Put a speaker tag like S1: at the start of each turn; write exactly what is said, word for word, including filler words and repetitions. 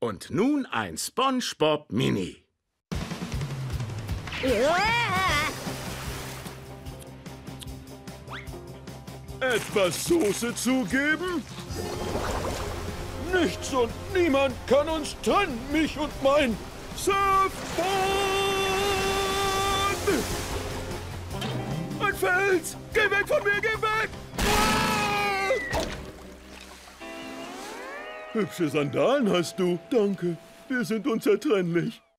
S1: Und nun ein SpongeBob Mini.
S2: Etwas Soße zugeben? Nichts und niemand kann uns trennen, mich und mein Surfboard! Ein Fels! Geh weg von mir, geh weg! Ah! Hübsche Sandalen hast du, danke. Wir sind unzertrennlich.